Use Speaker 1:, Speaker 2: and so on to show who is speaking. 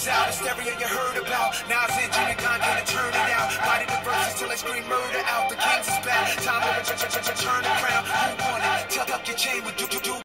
Speaker 1: out, hysteria you heard about. Now it's in Junior Gong, gonna turn it out. Body the verses till I scream murder out. The kings is back, time to turn it